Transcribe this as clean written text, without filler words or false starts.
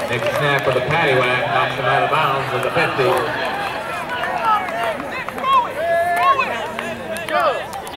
Makes a snap with a Paddy Wack, knocks him out of bounds at the 50.